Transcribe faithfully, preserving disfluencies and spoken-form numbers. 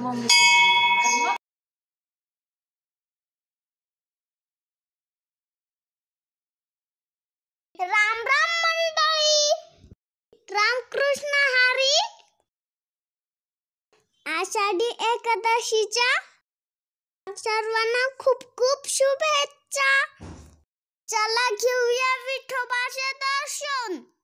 राम राम मंडळी, रामकृष्ण हरी. आषाढी एकादशीच्या सर्वांना खूप खूप शुभेच्छा. चला घेऊया विठोबाचे दर्शन.